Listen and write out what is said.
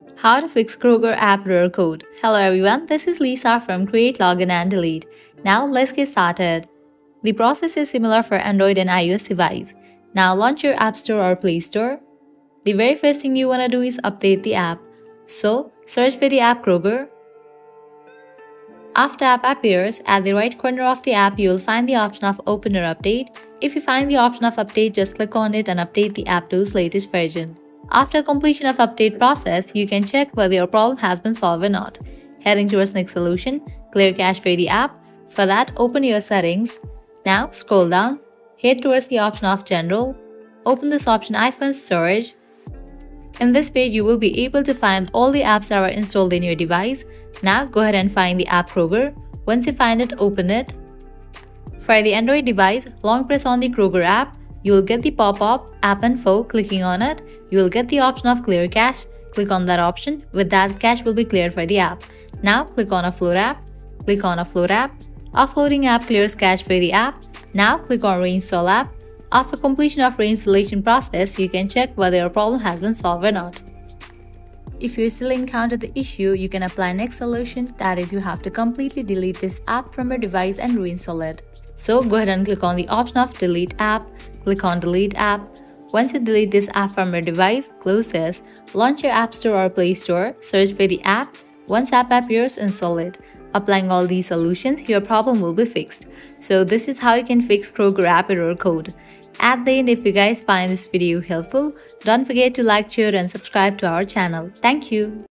How to fix Kroger App error code. Hello everyone, this is Lisa from Create, Login and Delete. Now let's get started. The process is similar for Android and iOS device. Now launch your App Store or Play Store. The very first thing you want to do is update the app. So search for the app Kroger. After app appears, at the right corner of the app, you will find the option of Open or Update. If you find the option of Update, just click on it and update the app to its latest version. After completion of update process, you can check whether your problem has been solved or not. Heading towards next solution, clear cache for the app. For that, open your settings. Now scroll down, head towards the option of General. Open this option iPhone Storage. In this page, you will be able to find all the apps that are installed in your device. Now go ahead and find the app Kroger. Once you find it, open it. For the Android device, long press on the Kroger app. You will get the pop-up App Info. Clicking on it, you will get the option of Clear Cache. Click on that option. With that, cache will be cleared for the app. Now click on Offload app. Click on Offload app. Offloading app clears cache for the app. Now click on Reinstall app. After completion of reinstallation process, you can check whether your problem has been solved or not. If you still encounter the issue, you can apply next solution, that is, you have to completely delete this app from your device and reinstall it. So go ahead and click on the option of Delete app. Click on Delete app. Once you delete this app from your device, close this. Launch your App Store or Play Store. Search for the app. Once app appears, install it. Applying all these solutions, your problem will be fixed. So this is how you can fix Kroger App error code. At the end, if you guys find this video helpful, don't forget to like, share and subscribe to our channel. Thank you.